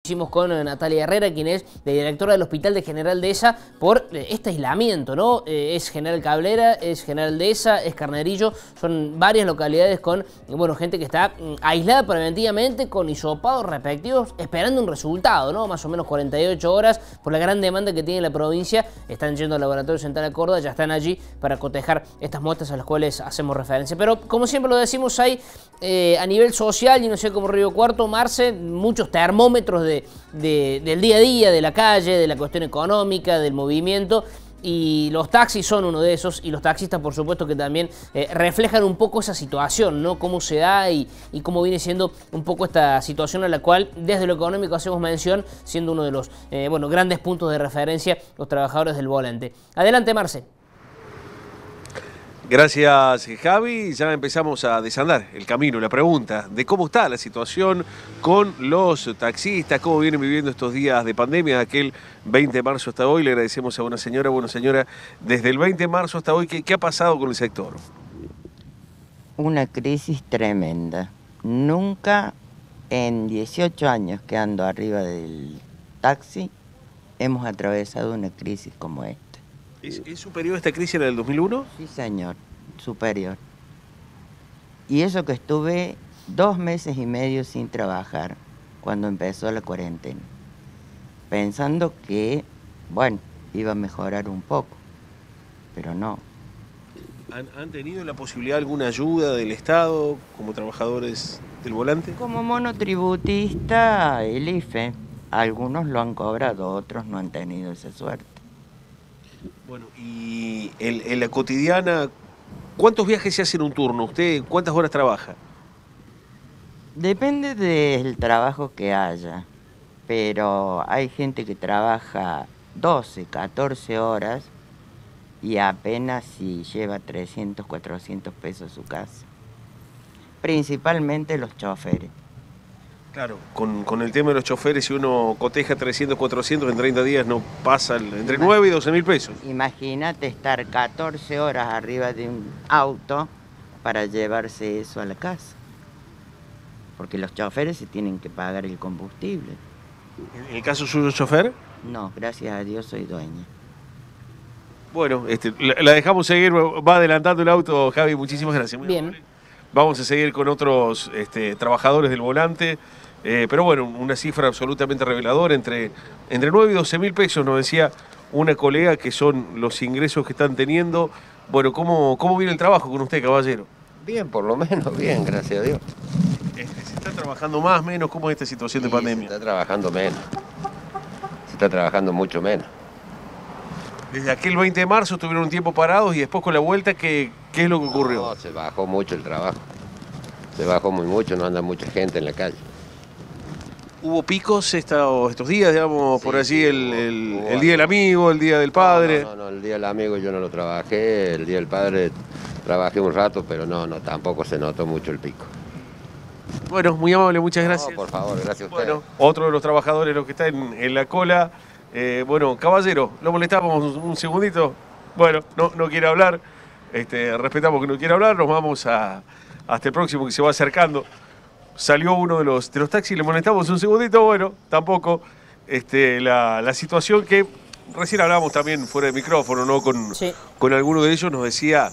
Hicimos con Natalia Herrera, quien es la directora del Hospital de General Dehesa, por este aislamiento, ¿no? Es General Cabrera, es General Dehesa, es Carnerillo, son varias localidades con, bueno, gente que está aislada preventivamente, con hisopados respectivos, esperando un resultado, ¿no? Más o menos 48 horas, por la gran demanda que tiene la provincia. Están yendo al Laboratorio Central de Córdoba, ya están allí para cotejar estas muestras a las cuales hacemos referencia. Pero, como siempre lo decimos, hay a nivel social, y no sé, como Río Cuarto, Marce, muchos termómetros del día a día, de la calle, de la cuestión económica, del movimiento, y los taxis son uno de esos, y los taxistas, por supuesto, que también reflejan un poco esa situación, ¿no? Cómo se da y cómo viene siendo un poco esta situación a la cual, desde lo económico, hacemos mención, siendo uno de los bueno, grandes puntos de referencia los trabajadores del volante. Adelante, Marce. Gracias, Javi. Ya empezamos a desandar el camino, la pregunta de cómo está la situación con los taxistas, cómo vienen viviendo estos días de pandemia, de aquel 20 de marzo hasta hoy. Le agradecemos a una señora, bueno, señora, desde el 20 de marzo hasta hoy, ¿qué ha pasado con el sector? Una crisis tremenda. Nunca en 18 años que ando arriba del taxi hemos atravesado una crisis como esta. ¿Es superior a esta crisis a la del 2001? Sí, señor, superior. Y eso que estuve 2 meses y medio sin trabajar cuando empezó la cuarentena, pensando que, bueno, iba a mejorar un poco, pero no. ¿Han tenido la posibilidad de alguna ayuda del Estado como trabajadores del volante? Como monotributista, el IFE, algunos lo han cobrado, otros no han tenido esa suerte. Bueno, y en la cotidiana, ¿cuántos viajes se hacen un turno? ¿Usted cuántas horas trabaja? Depende del trabajo que haya, pero hay gente que trabaja 12, 14 horas y apenas si lleva 300, 400 pesos a su casa. Principalmente los choferes. Claro, con el tema de los choferes, si uno coteja 300, 400, en 30 días no pasa entre 9 y 12 mil pesos. Imagínate estar 14 horas arriba de un auto para llevarse eso a la casa. Porque los choferes se tienen que pagar el combustible. ¿En el caso suyo, chofer? No, gracias a Dios soy dueña. Bueno, la dejamos seguir, va adelantando el auto, Javi, muchísimas gracias. Muy bien. Amable. Vamos a seguir con otros trabajadores del volante, pero bueno, una cifra absolutamente reveladora, entre 9 y 12 mil pesos, nos decía una colega, que son los ingresos que están teniendo. Bueno, ¿cómo viene el trabajo con usted, caballero? Bien, por lo menos bien, gracias a Dios. ¿Se está trabajando más, menos? ¿Cómo es esta situación de pandemia? Se está trabajando menos, se está trabajando mucho menos. Desde aquel 20 de marzo estuvieron un tiempo parados y después con la vuelta, ¿qué es lo que ocurrió? No, se bajó mucho el trabajo. Se bajó muy mucho, no anda mucha gente en la calle. ¿Hubo picos estos días, digamos, Sí, por allí, sí, el Día del Amigo, el Día del Padre? No, el Día del Amigo yo no lo trabajé, el Día del Padre trabajé un rato, pero no, tampoco se notó mucho el pico. Bueno, muy amable, muchas gracias. No, por favor, gracias a usted. Bueno, otro de los trabajadores, los que está en la cola. Bueno, caballero, lo molestamos un segundito. Bueno, no quiere hablar. Respetamos que no quiere hablar. Nos vamos hasta el próximo que se va acercando. Salió uno de los taxis, le molestamos un segundito. Bueno, tampoco la situación que recién hablábamos también fuera de micrófono, ¿no? Con alguno de ellos nos decía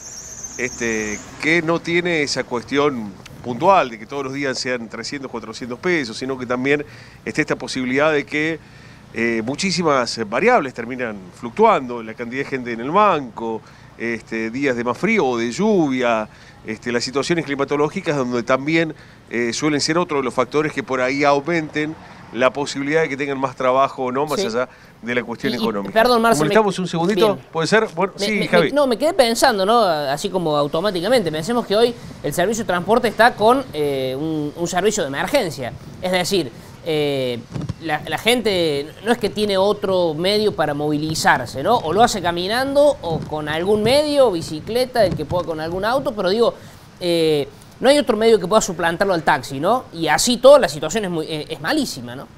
que no tiene esa cuestión puntual de que todos los días sean 300, 400 pesos, sino que también esté esta posibilidad de que muchísimas variables terminan fluctuando, la cantidad de gente en el banco, días de más frío o de lluvia, las situaciones climatológicas donde también suelen ser otros de los factores que por ahí aumenten la posibilidad de que tengan más trabajo o no, más allá de la cuestión económica. Perdón, Marce, ¿Molestamos un segundito? Bien. ¿Puede ser? Bueno, sí, Javi. Me quedé pensando, ¿no? Así como automáticamente. Pensemos que hoy el servicio de transporte está con un servicio de emergencia. Es decir, la gente no es que tiene otro medio para movilizarse, ¿no? O lo hace caminando o con algún medio, bicicleta, el que pueda con algún auto, pero digo, no hay otro medio que pueda suplantarlo al taxi, ¿no? Y así toda la situación es malísima, ¿no?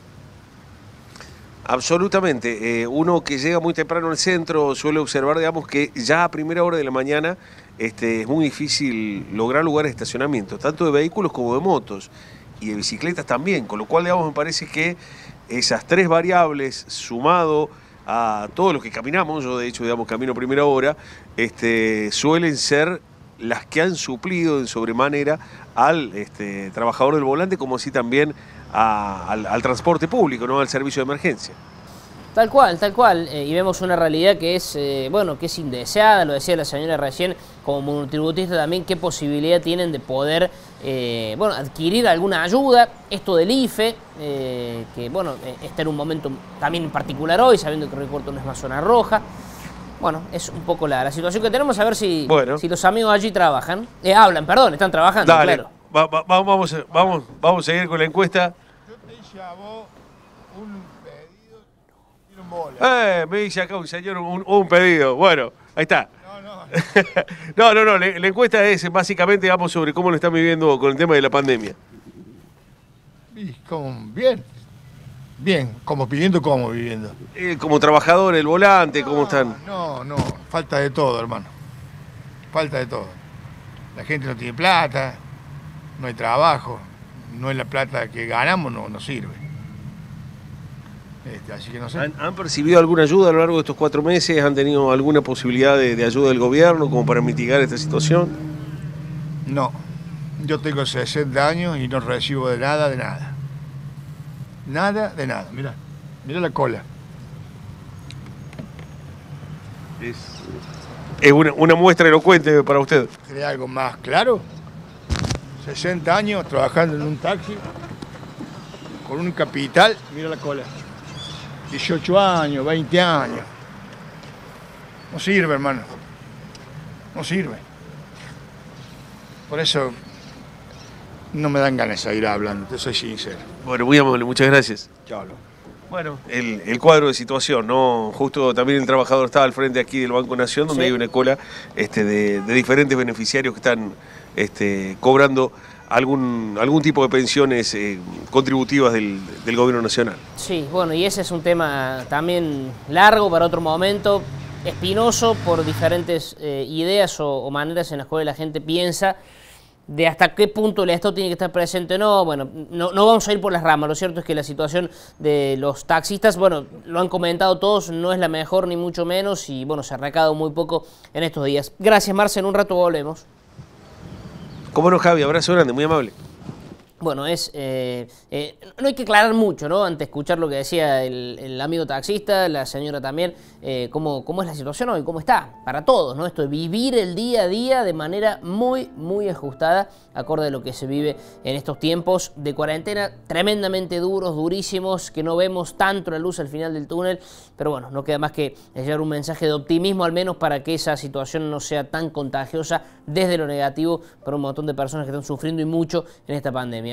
Absolutamente. Uno que llega muy temprano al centro suele observar, digamos, que ya a primera hora de la mañana es muy difícil lograr lugares de estacionamiento, tanto de vehículos como de motos. Y de bicicletas también, con lo cual, digamos, me parece que esas tres variables sumado a todos los que caminamos, yo de hecho, digamos, camino primera hora, suelen ser las que han suplido en sobremanera al trabajador del volante, como así también al transporte público, ¿no? Al servicio de emergencia. Tal cual, y vemos una realidad que es, bueno, que es indeseada, lo decía la señora recién, como monotributista también, qué posibilidad tienen de poder, bueno, adquirir alguna ayuda, esto del IFE, que, bueno, está en un momento también particular hoy, sabiendo que Recuerto no es más zona roja. Bueno, es un poco la situación que tenemos, a ver si, bueno, si los amigos allí trabajan, están trabajando, dale, claro. Vamos a seguir con la encuesta. Yo te hice a vos un pedido y un bola. Me dice acá un señor un pedido. Bueno, ahí está. No. No. La encuesta es básicamente, vamos, sobre cómo lo están viviendo con el tema de la pandemia. Y como, bien, como viviendo. Como trabajador, el volante, ¿cómo están? No, falta de todo, hermano. Falta de todo. La gente no tiene plata, no hay trabajo, no es la plata que ganamos, no sirve. Así que no sé. ¿Han percibido alguna ayuda a lo largo de estos 4 meses? ¿Han tenido alguna posibilidad de ayuda del gobierno como para mitigar esta situación? No, yo tengo 60 años y no recibo de nada. Nada de nada, mirá la cola. Es una muestra elocuente para usted. ¿Quiere algo más claro? 60 años trabajando en un taxi, con un capital, mira la cola. 18 años, 20 años. No sirve, hermano. No sirve. Por eso no me dan ganas de seguir hablando, te soy sincero. Bueno, muy amable, muchas gracias. Chao. Bueno, el cuadro de situación, ¿no? Justo también el trabajador estaba al frente aquí del Banco Nación, donde sí, hay una cola de diferentes beneficiarios que están cobrando algún tipo de pensiones contributivas del gobierno nacional. Sí, bueno, y ese es un tema también largo para otro momento, espinoso por diferentes ideas o maneras en las cuales la gente piensa de hasta qué punto el Estado tiene que estar presente o no. Bueno, no vamos a ir por las ramas. Lo cierto es que la situación de los taxistas, bueno, lo han comentado todos, no es la mejor ni mucho menos y bueno, se ha recabado muy poco en estos días. Gracias, Marce, en un rato volvemos. Cómo no, Javi, abrazo grande, muy amable. Bueno, no hay que aclarar mucho, ¿no? Ante escuchar lo que decía el amigo taxista, la señora también, cómo es la situación hoy, cómo está, para todos, ¿no? Esto de vivir el día a día de manera muy ajustada, acorde a lo que se vive en estos tiempos de cuarentena, tremendamente duros, durísimos, que no vemos tanto la luz al final del túnel, pero bueno, no queda más que llevar un mensaje de optimismo, al menos para que esa situación no sea tan contagiosa desde lo negativo para un montón de personas que están sufriendo y mucho en esta pandemia.